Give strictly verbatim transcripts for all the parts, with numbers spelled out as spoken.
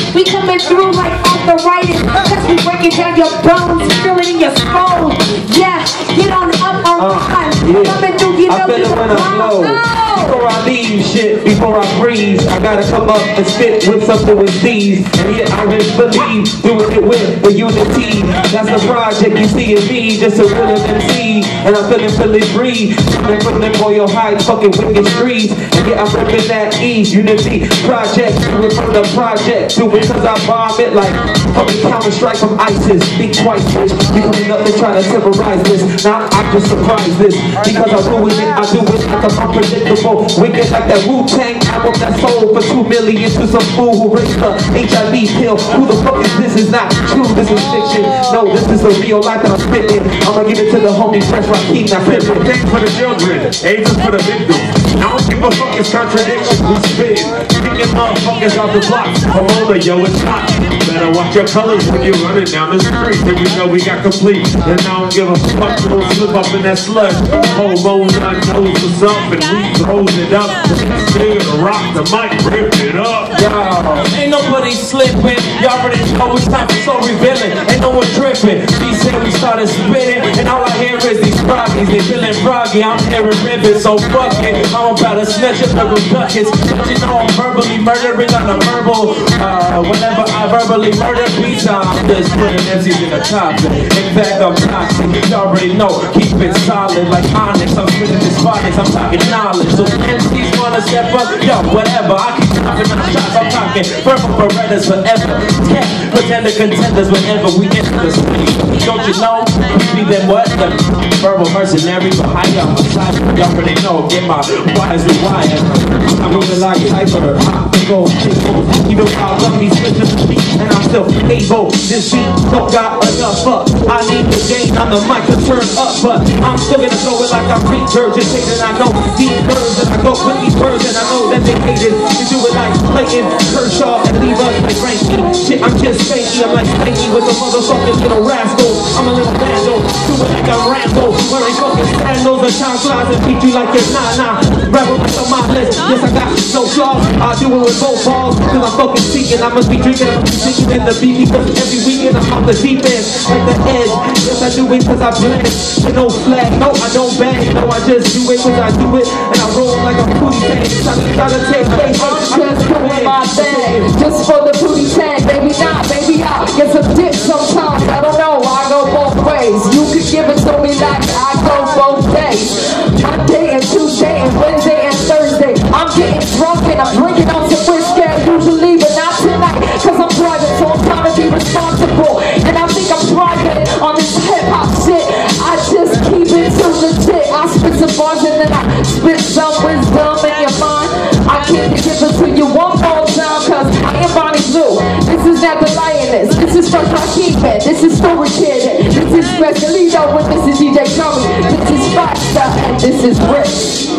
We coming through like arthritis, cause we breaking down your bones, feel it in your skull. Yeah, get on up on uh, time. Yeah. Coming through, you know, I feel it when I flow. Before I leave shit, before I breathe, I gotta come up and spit with something with these. And yet I really believe doing it with the unity. That's the project you see in me, just a real M C. And I'm feeling feeling free, feeling from them Royal Heights, fucking wicked streets. And yeah, I'm ripping that E, unity project. Do it from the project, do it cause I bomb it like fucking Counter Strike from ISIS. Think twice, bitch. You coming up and trying to terrorize this. Now I just surprise this because I ruin it. I do it like I'm unpredictable. Wicked like that Wu-Tang album that sold for two million to some fool who raised the H I V pill. Who the fuck is this? Is not true. This is fiction. No, this is the real life that I'm spitting. I'ma give it to the homie Fresh Raheem. Now flip it. Thanks for the children, AIDS is for the victims. I don't give a fuck, it's contradictions. We spit, kicking motherfuckers out the block. Hold on, yo, it's hot. Better watch your colors when you're running down the street. Then we know we got complete. And I don't give a fuck, don't slip up in that slush. Homo none knows what's up, and we throws it up. This nigga to rock the mic, rip it up. Yo, ain't nobody slipping. Y'all already know it's time for so revealing. Ain't no one tripping. He said we started spitting, and all I hear is these froggies. They feeling froggy. I'm hearing ribbons, so fuck it. I'm about to snatch up the buckets. You know I'm verbally murdering on a verbal. Uh, whenever I verbally murder pizza, I'm just putting M Cs in the top. In fact, I'm toxic. Y'all already know. Keep it solid like onyx. I'm spitting this phonics. I'm talking knowledge. So M Cs wanna step up, yo, whatever. I keep dropping my shots. I'm talking purple Berettas forever. Tech, pretender contenders whenever we enter the city. Don't you know? We be them what? The verbal mercenary behind y'all. Y'all already know. Get my wires rewired. I'm moving like hyper. I'm the gold. Even while I love these bitches and I'm still able. This beat don't got enough up. I need to gain on the mic to turn up, but I'm still gonna go it like I'm regurgitating. I know these birds and I go with these birds and I know that they hate it. You do it like Clayton, Kershaw, and leave us like Frankie. Shit, I'm just Spanky. I'm like Spanky with the motherfucking little rascal. I'm a little vandal. Do it like I'm Rambo. Wearing fucking sandals and shine flies and beat you like it's nah nah. Rebel on my list. Yes, I got no flaws. I do it with both balls. Cause I'm fucking speaking. I must be drinking. I'm drinking in the B B. Cause every weekend I'm off the deep end. Like the edge. Yes, I do it cause I blend. With no flag. No, I don't bang. No, I just do it cause I do it. And I roll like a booty tag. Try to take place. I'm just doing my thing. Just for the booty tag. Baby, nah, baby, I get some dick sometimes. I don't know. I go both ways. You could give it to me like I go both days. Monday and Tuesday and Wednesday and Thursday. I'm getting drunk and I'm drinking on some whiskey usually, but not tonight. Cause I'm private, so I'm trying to be responsible. And I think I'm private on this hip hop shit. I just keep it to the tip. I spit some bars and then I spit some wisdom in your mind. I can't give it to you one more time cause I am Bonnie Blue. This is not the lioness. This is Fresh Raheem. This is Story Kid. This is Specialito with this is D J Tommy. This is Faster and this is Rich.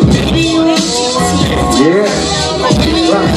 Yeah. Right.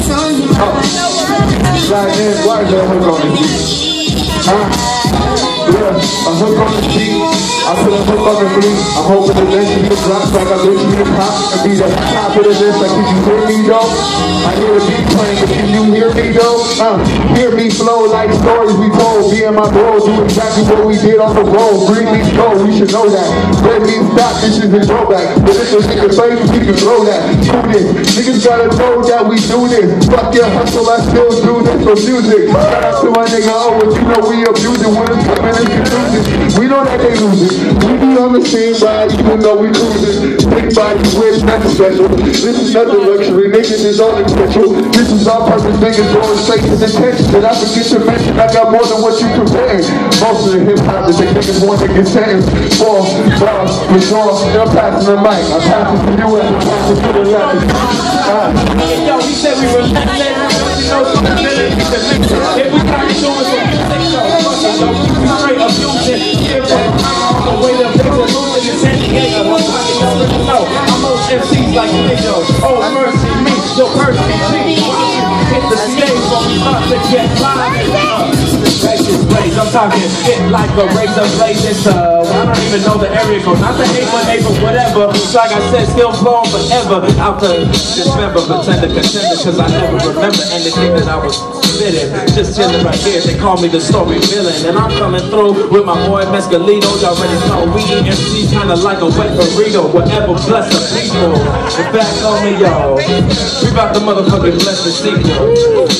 Oh. Right there, why is that hook on the beat? Huh? Yeah, a hook on the beat. I put a hook on the beat. I'm hoping the next beat drops like I bet you hip hop and be the top of the list. Like, can you hear me though? I hear the beat playing, but can you hear me though? Uh, hear me flow like stories we told. Me and my bro do exactly what we did on the road. Breathe me slow, we should know that. Let me stop, this is a throwback. But if a nigga plays, we can throw that. Do this. Niggas gotta know that we do this. Fuck your hustle, I still do this for music. Shout out to my nigga Owens, you know we abuse it when it's coming and confusing. We know that they lose it. We be on the same ride, even though we lose it. Big body, we're nothing special. This is nothing luxury, niggas is all essential. This is our purpose, niggas going straight to the tension. And I forget to mention, I got more than what you comparing. Most of the hip hop that they niggas want to get sentenced for, bars, for sure. I'm passing the mic, I'm passing to you and I'm passing to the left. Uh. Yo, he said we were relentless. You know, if we got to do it, so we straight abusing. The way the things are losing in San Diego. I'm most M Cs like Nigga. Oh, mercy me, yo, mercy me. Hit the stage when we start to get live. I'm talking hit like a razor blade. It's uh, I don't even know the area code. Not the hate my neighbor, whatever. It's like I said, still flowing forever. Out to December, pretender, contender, cause I never remember anything that I was spitting. Just chilling right here, they call me the story villain. And I'm coming through with my boy Mescalito. Y'all already know we eat M Cs kinda like a wet burrito. Whatever, bless the people. In fact, on me, y'all. We about to motherfucking bless the sequel.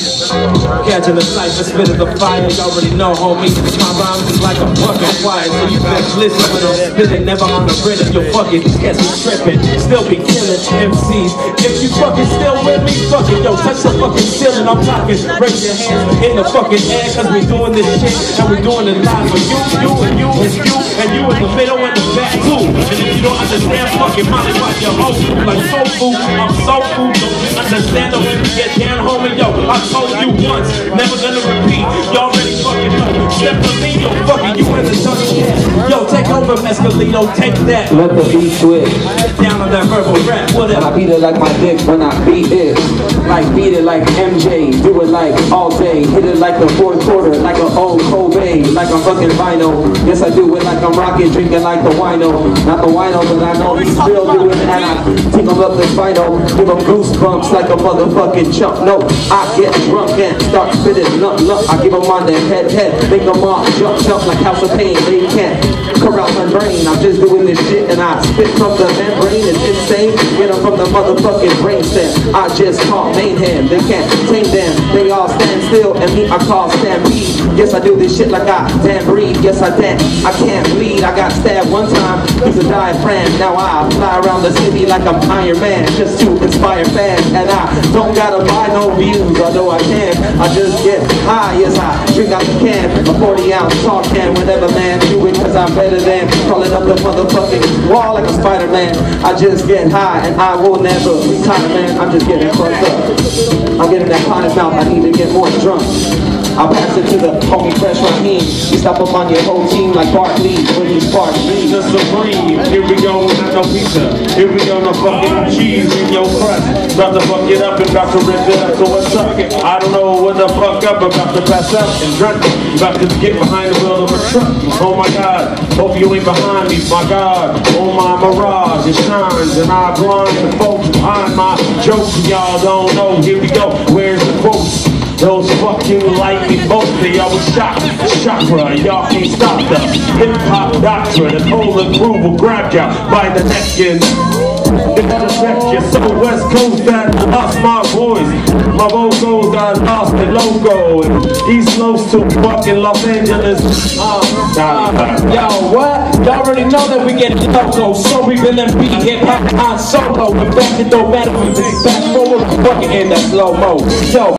Catching the cipher, spitting the fire. Y'all already know, homie. My rhymes is like a fucking fire. So you best listen when I'm spitting. Never on the rhythm. You'll fucking catch me tripping. Still be killing M Cs. If you fucking still with me, fuck it. Yo, touch the fucking ceiling. I'm talking. Raise your hands in the fucking air. Cause we doing this shit. And we doing it live for you, you, and you, and you, and you in the middle and the back too. And if you don't understand, fucking Molly, watch your whole food like soul food. I'm soul food. Don't understand the way we get down, homie. Yo, I told you once, never gonna repeat. Y'all already fucking know. Step to me, yo, fucking you in the touch. Yo, take over, Mescalito, take that. Let the beat switch. Down on that verbal rap, whatever. I beat it like my dick when I beat it. Like beat it like M J. Do it like all day. Hit it like the fourth quarter, like an old Kobe. Like I'm fucking vinyl. Yes, I do it like I'm rocking, drinking like the wino. Not the wino, but I know he's still doing it. And I team him up the vinyl. Give him goosebumps like a motherfucking chump. No, I get drunk and start spitting lump lump. I give him on their head head. Make them all jump jump like House of Pain. They can't corral my brain. I'm just doing this shit and I spit from the membrane. It's insane. Get them from the motherfucking brain stem. I just call Mainham. They can't tame them. They all stand still and me I call stampede. Yes, I do this shit like I damn breathe. Yes, I damn I can't bleed. I got stabbed one time. He's a diaphragm. Now I fly around the city like I'm Iron Man, just to inspire fans. And I don't gotta buy no views, although I can. I just get high. Yes, I drink out the can. A forty ounce tall can. Whenever man do it, cause I'm better than crawling up the motherfucking wall like a Spider-Man. I just get high and I will never retire, man. I'm just getting fucked up. I'm getting that potted mouth. I need to get more drunk. I'll pass it to the homie Fresh Raheem. You stop up on your whole team like Barkley when you spark me. The Supreme, here we go, not no pizza. Here we go, no fucking cheese in your crust. About to fuck it up and about to rip it up, so what's up? I don't know what the fuck up, about to pass out and drunk. About to get behind the wheel of a truck. Oh my God, hope you ain't behind me, my God. Oh my mirage, it shines and I blind the folks behind my jokes. Y'all don't know, here we go, where's the quotes? Those fucking lightning bolts, they always shock, chakra, y'all can't stop the hip-hop doctrine. And hold the groove will grab ya by the neck and intercept you. So West Coast that lost my voice, my vocals got lost the logo. And East Coast to fucking Los Angeles. Uh, uh, Yo, what? Y'all already know that we get loco. So we villain beat hip-hop on solo. And back it don't matter, we back forward, fucking in that slow-mo. Yo.